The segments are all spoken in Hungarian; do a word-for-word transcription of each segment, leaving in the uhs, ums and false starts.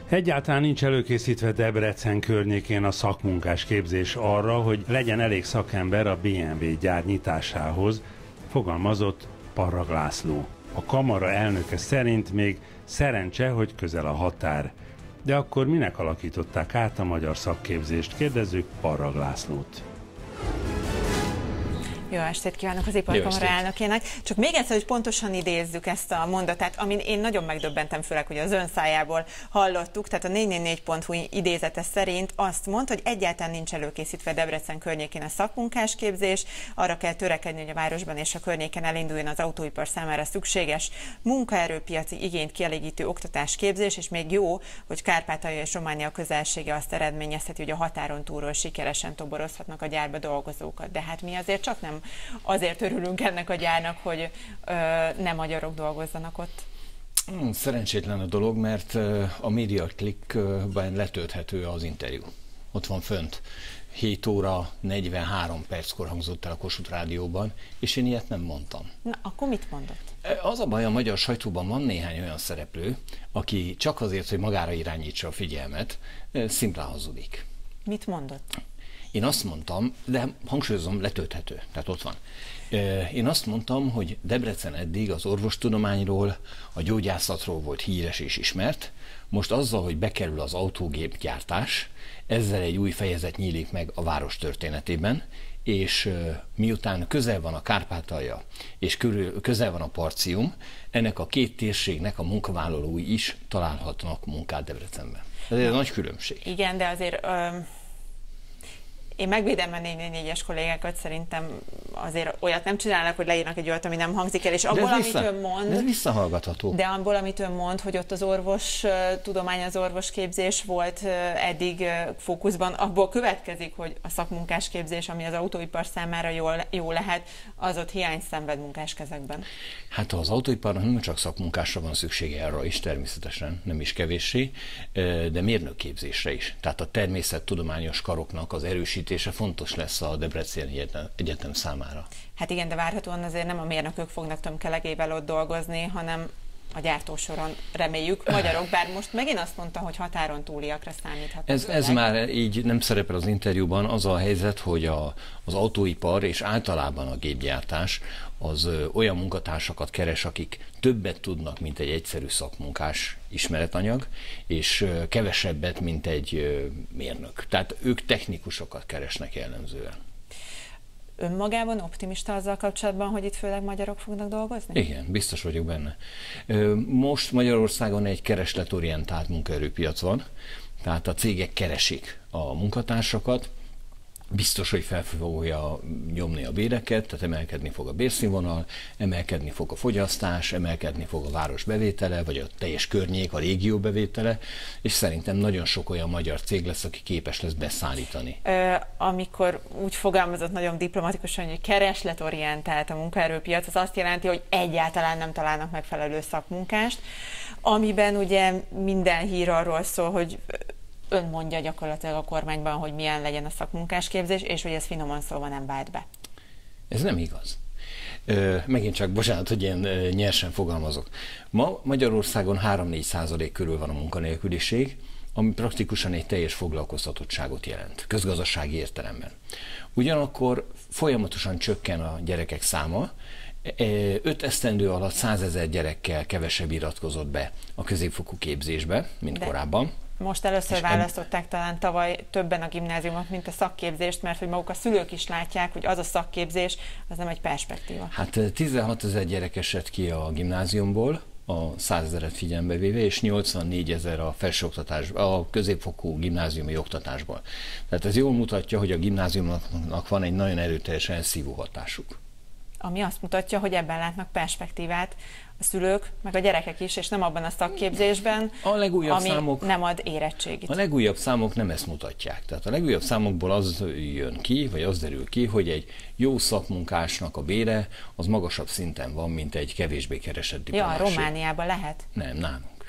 Egyáltalán nincs előkészítve Debrecen környékén a szakmunkás képzés arra, hogy legyen elég szakember a bé em vé gyár nyitásához, fogalmazott Parrag László. A kamara elnöke szerint még szerencse, hogy közel a határ. De akkor minek alakították át a magyar szakképzést? Kérdezzük Parrag Lászlót. Jó estét kívánok az Iparkamara elnökének. Csak még egyszer, hogy pontosan idézzük ezt a mondatát, amin én nagyon megdöbbentem, főleg, hogy az ön szájából hallottuk. Tehát a négy négy négy pont hu idézete szerint azt mondta, hogy egyáltalán nincs előkészítve Debrecen környékén a szakmunkásképzés. Arra kell törekedni, hogy a városban és a környéken elinduljon az autóipar számára szükséges munkaerőpiaci igényt kielégítő oktatásképzés, és még jó, hogy Kárpátalja és Románia közelsége azt eredményezheti, hogy a határon túlról sikeresen toborozhatnak a gyárba dolgozókat. De hát mi azért csak nem azért örülünk ennek a gyárnak, hogy ö, nem magyarok dolgozzanak ott. Szerencsétlen a dolog, mert a Media Click-ben letölthető az interjú. Ott van fönt. hét óra negyvenhárom perckor hangzott el a Kossuth Rádióban, és én ilyet nem mondtam. Na, akkor mit mondott? Az a baj, a magyar sajtóban van néhány olyan szereplő, aki csak azért, hogy magára irányítsa a figyelmet, szimplán hazudik. Mit mondott? Én azt mondtam, de hangsúlyozom, letölthető, tehát ott van. Én azt mondtam, hogy Debrecen eddig az orvostudományról, a gyógyászatról volt híres és ismert, most azzal, hogy bekerül az autógépgyártás, ezzel egy új fejezet nyílik meg a város történetében, és miután közel van a Kárpátalja, és közel van a Partium, ennek a két térségnek a munkavállalói is találhatnak munkát Debrecenben. Ez egy nagy különbség. Igen, de azért... Ö... Én megvédem a négy négy négyes kollégákat, szerintem azért olyat nem csinálnak, hogy leírnak egy olyat, ami nem hangzik el, és abból, amit vissza, ön mond... ez visszahallgatható. De abból, amit ön mond, hogy ott az orvos tudomány, az orvosképzés volt eddig fókuszban, abból következik, hogy a szakmunkásképzés, ami az autóipar számára jól, jó lehet, az ott hiány szenved munkáskezekben. Hát az autóiparnak nem csak szakmunkásra van szüksége, arra is természetesen, nem is kevéssé, de mérnökképzésre is. Tehát a természettudományos karoknak az erősítése fontos lesz a Debreceni Egyetem számára. Hát igen, de várhatóan azért nem a mérnökök fognak tömkelegével ott dolgozni, hanem a gyártósoron reméljük magyarok, bár most megint azt mondta, hogy határon túliakra számíthatnak. Ez, ez már így nem szerepel az interjúban. Az a helyzet, hogy a, az autóipar és általában a gépgyártás az olyan munkatársakat keres, akik többet tudnak, mint egy egyszerű szakmunkás ismeretanyag, és kevesebbet, mint egy mérnök. Tehát ők technikusokat keresnek jellemzően. Önmagában optimista azzal kapcsolatban, hogy itt főleg magyarok fognak dolgozni? Igen, biztos vagyok benne. Most Magyarországon egy keresletorientált munkaerőpiac van, tehát a cégek keresik a munkatársakat, biztos, hogy fel fogja nyomni a béreket, tehát emelkedni fog a bérszínvonal, emelkedni fog a fogyasztás, emelkedni fog a város bevétele, vagy a teljes környék, a régió bevétele, és szerintem nagyon sok olyan magyar cég lesz, aki képes lesz beszállítani. Ö, amikor úgy fogalmazott nagyon diplomatikusan, hogy keresletorientált a munkaerőpiac, az azt jelenti, hogy egyáltalán nem találnak megfelelő szakmunkást, amiben ugye minden hír arról szól, hogy ön mondja gyakorlatilag a kormányban, hogy milyen legyen a szakmunkásképzés, és hogy ez finoman szólva nem vált be. Ez nem igaz. Ö, megint csak, bocsánat, hogy ilyen ö, nyersen fogalmazok. Ma Magyarországon három-négy százalék körül van a munkanélküliség, ami praktikusan egy teljes foglalkoztatottságot jelent, közgazdasági értelemben. Ugyanakkor folyamatosan csökken a gyerekek száma, öt esztendő alatt százezer gyerekkel kevesebb iratkozott be a középfokú képzésbe, mint De. korábban. Most először és választották en... talán tavaly többen a gimnáziumot, mint a szakképzést, mert hogy maguk a szülők is látják, hogy az a szakképzés, az nem egy perspektíva. Hát tizenhatezer gyerek esett ki a gimnáziumból, a százezeret figyelembe véve, és nyolcvannégy ezer a felsőoktatásban, a középfokú gimnáziumi oktatásból. Tehát ez jól mutatja, hogy a gimnáziumnak van egy nagyon erőteljes elszívó hatásuk. Ami azt mutatja, hogy ebben látnak perspektívát a szülők, meg a gyerekek is, és nem abban a szakképzésben, a legújabb ami számok, nem ad érettségit. A legújabb számok nem ezt mutatják. Tehát a legújabb számokból az jön ki, vagy az derül ki, hogy egy jó szakmunkásnak a bére az magasabb szinten van, mint egy kevésbé keresett diplomásé. Ja, Romániában lehet? Nem, nálunk.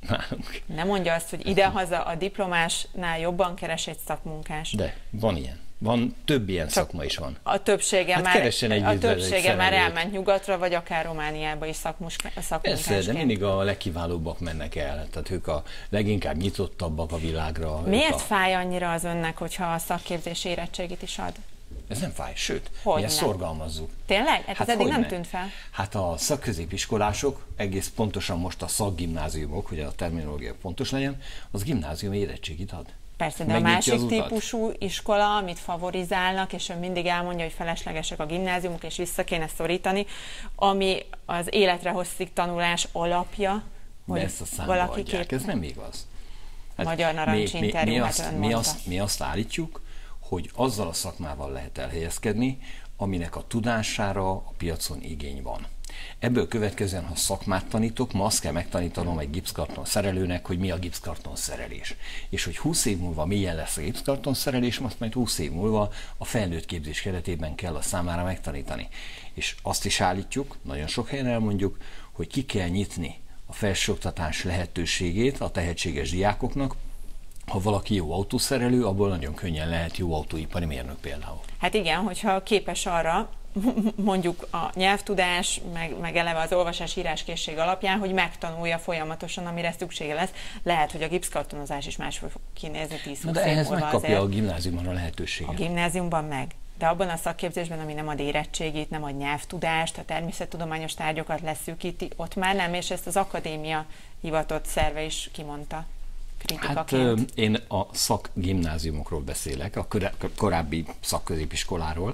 nálunk. Nem mondja azt, hogy idehaza a diplomásnál jobban keres egy szakmunkás. De, van ilyen. Van, több ilyen szakma is van. A többsége hát már, egy a többsége már elment nyugatra, vagy akár Romániába is szakmunkásként. Persze, de mindig a legkiválóbbak mennek el. Tehát ők a leginkább nyitottabbak a világra. Miért a... fáj annyira az önnek, hogyha a szakképzés érettségit is ad? Ez nem fáj, sőt, hogy mi ezt nem? szorgalmazzuk. Tényleg? Hát, hát ez eddig nem ne? tűnt fel? Hát a szakközépiskolások, egész pontosan most a szakgimnáziumok, hogy a terminológia pontos legyen, az gimnázium érettségit ad. Persze, de Megnyitja a másik típusú iskola, amit favorizálnak, és ön mindig elmondja, hogy feleslegesek a gimnáziumok, és vissza kéne szorítani, ami az életre hosszig tanulás alapja, hogy ezt a valaki adják, kép... ez nem igaz. Hát Magyar Narancs mi, mi, interjú, mi, hát azt, mi, azt, mi azt állítjuk, hogy azzal a szakmával lehet elhelyezkedni, aminek a tudására a piacon igény van. Ebből következően, ha szakmát tanítok, ma azt kell megtanítanom egy gipszkarton szerelőnek, hogy mi a gipszkarton szerelés. És hogy húsz év múlva milyen lesz a gipszkarton szerelés, azt majd húsz év múlva a felnőtt képzés keretében kell a számára megtanítani. És azt is állítjuk, nagyon sok helyen elmondjuk, hogy ki kell nyitni a felsőoktatás lehetőségét a tehetséges diákoknak. Ha valaki jó autószerelő, abból nagyon könnyen lehet jó autóipari mérnök például. Hát igen, hogyha képes arra, mondjuk a nyelvtudás, meg, meg eleve az olvasás-íráskészség alapján, hogy megtanulja folyamatosan, amire szüksége lesz. Lehet, hogy a gipszkartonozás is más fog kinézni tíz-húsz év múlva. De ehhez megkapja a gimnáziumban a lehetőséget. A gimnáziumban meg. De abban a szakképzésben, ami nem ad érettségit, nem ad nyelvtudást, a természettudományos tárgyakat leszűkíti, ott már nem, és ezt az akadémia hivatott szerve is kimondta. Hát én a szakgimnáziumokról beszélek, a korábbi szakközépiskoláról.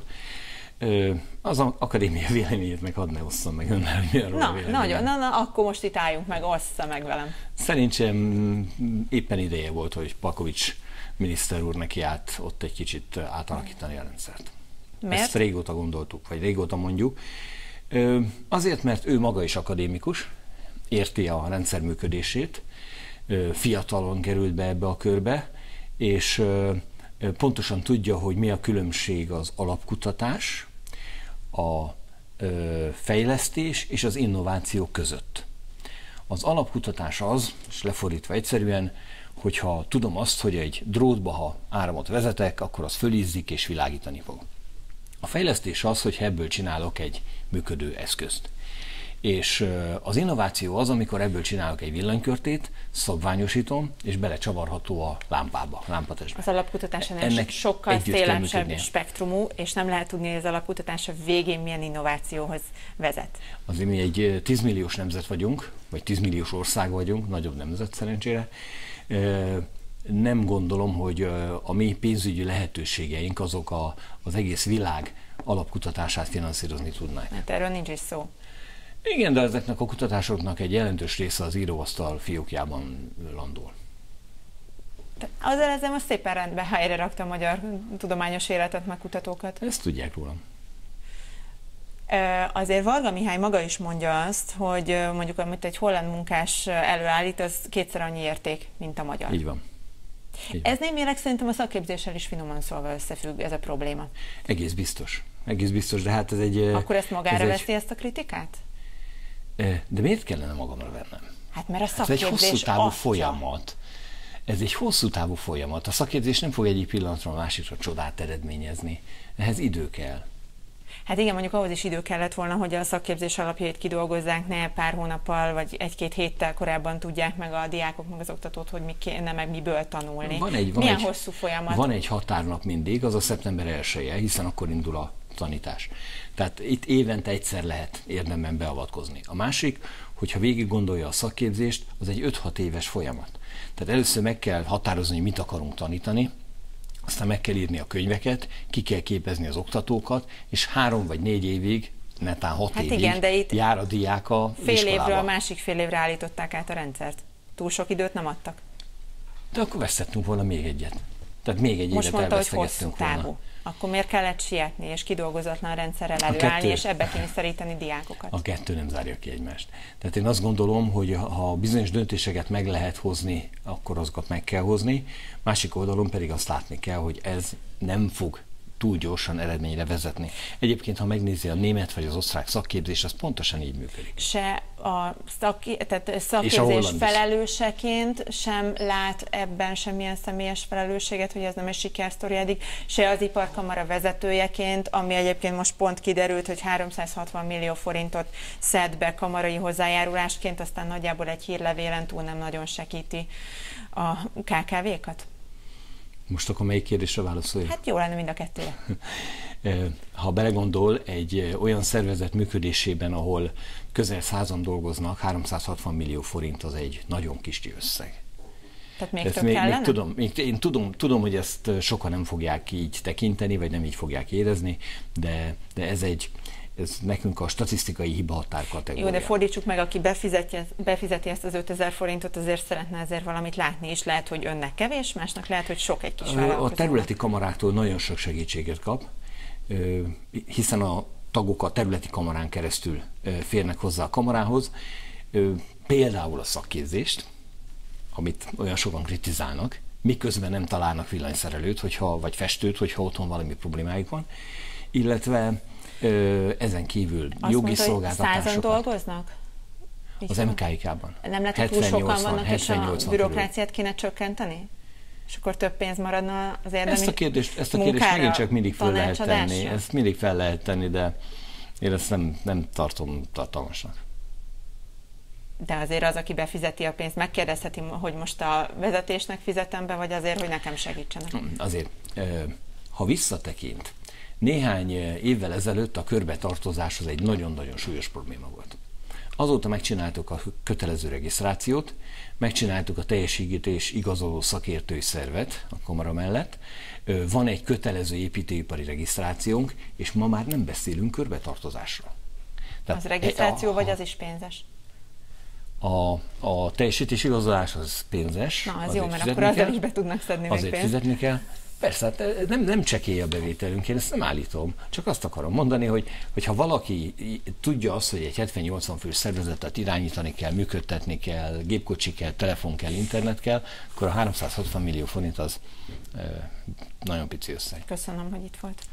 Az akadémia véleményét meg hadd ne osszam meg önnel, hogy mi arról na, a véleményem. Nagyon, na, na, akkor most itt álljunk meg, ossza meg velem. Szerintem éppen ideje volt, hogy Palkovics miniszter úr neki állt ott egy kicsit átalakítani a rendszert. Miért? Ezt régóta gondoltuk, vagy régóta mondjuk. Azért, mert ő maga is akadémikus, érti a rendszer működését, fiatalon került be ebbe a körbe, és pontosan tudja, hogy mi a különbség az alapkutatás, a fejlesztés és az innováció között. Az alapkutatás az, és lefordítva egyszerűen, hogyha tudom azt, hogy egy drótba, ha áramot vezetek, akkor az fölizzik és világítani fog. A fejlesztés az, hogy ebből csinálok egy működő eszközt. És az innováció az, amikor ebből csinálok egy villanykörtét, szabványosítom, és belecsavarható a lámpába, a lámpatestbe. Az alapkutatás ennek sokkal szélesebb spektrumú, és nem lehet tudni, hogy az alapkutatás a végén milyen innovációhoz vezet. Azért mi egy tízmilliós nemzet vagyunk, vagy tízmilliós ország vagyunk, nagyobb nemzet szerencsére. Nem gondolom, hogy a mi pénzügyi lehetőségeink azok a, az egész világ alapkutatását finanszírozni tudnák. Hát erről nincs is szó. Igen, de ezeknek a kutatásoknak egy jelentős része az íróasztal fiókjában landol. Azért ezzel most szépen rendben helyre rakta a magyar tudományos életet, meg kutatókat. Ezt tudják rólam. Azért Varga Mihály maga is mondja azt, hogy mondjuk amit egy holland munkás előállít, az kétszer annyi érték, mint a magyar. Így van. Így ez némileg szerintem a szakképzéssel is finoman szólva összefügg ez a probléma. Egész biztos. Egész biztos, de hát ez egy... Akkor ezt magára ez veszi egy... ezt a kritikát? De miért kellene magamra vennem? Hát mert a szakképzés ez egy hosszú távú atya. folyamat. Ez egy hosszú távú folyamat. A szakképzés nem fog egyik pillanatról a másikra csodát eredményezni. Ehhez idő kell. Hát igen, mondjuk ahhoz is idő kellett volna, hogy a szakképzés alapjait kidolgozzák, ne pár hónappal vagy egy-két héttel korábban tudják meg a diákok, meg az oktatót, hogy mi kéne, meg miből tanulni. Van egy, van Milyen egy, hosszú folyamat? Van egy határnap mindig, az a szeptember elseje, hiszen akkor indul a tanítás. Tehát itt évente egyszer lehet érdemben beavatkozni. A másik, hogyha végig gondolja a szakképzést, az egy öt-hat éves folyamat. Tehát először meg kell határozni, hogy mit akarunk tanítani, aztán meg kell írni a könyveket, ki kell képezni az oktatókat, és három vagy négy évig, netán hat hát évig igen, de itt jár a diák a fél iskolába. évről a másik fél évre állították át a rendszert. Túl sok időt nem adtak. De akkor vesztettünk volna még egyet. Tehát még egy Most évet mondta, hogy hosszú elvesztegettünk távú. volna. Akkor miért kellett sietni és kidolgozatlan rendszerrel előállni, kettő... és ebbe kényszeríteni diákokat? A kettő nem zárja ki egymást. Tehát én azt gondolom, hogy ha bizonyos döntéseket meg lehet hozni, akkor azokat meg kell hozni. Másik oldalon pedig azt látni kell, hogy ez nem fog túl gyorsan eredményre vezetni. Egyébként, ha megnézi a német vagy az osztrák szakképzés, az pontosan így működik. Se a szaki, tehát szakképzés felelőseként sem lát ebben semmilyen személyes felelősséget, hogy ez nem egy sikersztori eddig, se az iparkamara vezetőjeként, ami egyébként most pont kiderült, hogy háromszázhatvan millió forintot szed be kamarai hozzájárulásként, aztán nagyjából egy hírlevélen túl nem nagyon segíti a ká ká vékat? Most akkor melyik kérdésre válaszolj? Hát jó lenne mind a kettőre. Ha belegondol, egy olyan szervezet működésében, ahol közel százan dolgoznak, háromszázhatvan millió forint az egy nagyon kis összeg. Tehát még ezt több még, kellene? Még tudom, még, én tudom, tudom, hogy ezt sokan nem fogják így tekinteni, vagy nem így fogják érezni, de, de ez egy ez nekünk a statisztikai hiba határ kategória. Jó, de fordítsuk meg, aki befizeti, befizeti ezt az ötezer forintot, azért szeretne ezért valamit látni is. Lehet, hogy önnek kevés, másnak lehet, hogy sok egy kis vállalkozó. A területi kamaráktól nagyon sok segítséget kap, hiszen a tagok a területi kamarán keresztül férnek hozzá a kamarához. Például a szakképzést, amit olyan sokan kritizálnak, miközben nem találnak villanyszerelőt, hogyha, vagy festőt, hogyha otthon valami problémájuk van, illetve ezen kívül azt jogi mondta, szolgáltatásokat. Százan dolgoznak? Így az em ká i-kában. Nem lehet, hogy túl sokan vannak, és a bürokráciát kéne csökkenteni? És akkor több pénz maradna az érdemi Ezt a kérdést, ezt a kérdést megint csak mindig fel lehet tenni. Ezt mindig fel lehet tenni, de én ezt nem, nem tartom tartalmasnak. De azért az, aki befizeti a pénzt, megkérdezheti, hogy most a vezetésnek fizetem be, vagy azért, hogy nekem segítsenek? Azért, ha visszatekint, néhány évvel ezelőtt a körbetartozás az egy nagyon-nagyon súlyos probléma volt. Azóta megcsináltuk a kötelező regisztrációt, megcsináltuk a teljesítés igazoló szakértői szervet a kamara mellett, van egy kötelező építőipari regisztrációnk, és ma már nem beszélünk körbetartozásról. Tehát az regisztráció, a, vagy az is pénzes? A, a teljesítés igazolás az pénzes. Na, az jó, mert akkor azzal is be tudnak szedni azért még fizetni kell. Persze, hát nem, nem csekély a bevételünk, én ezt nem állítom. Csak azt akarom mondani, hogy, hogy ha valaki tudja azt, hogy egy hetven-nyolcvan fős szervezetet irányítani kell, működtetni kell, gépkocsi kell, telefon kell, internet kell, akkor a háromszázhatvan millió forint az e, nagyon pici összeg. Köszönöm, hogy itt volt.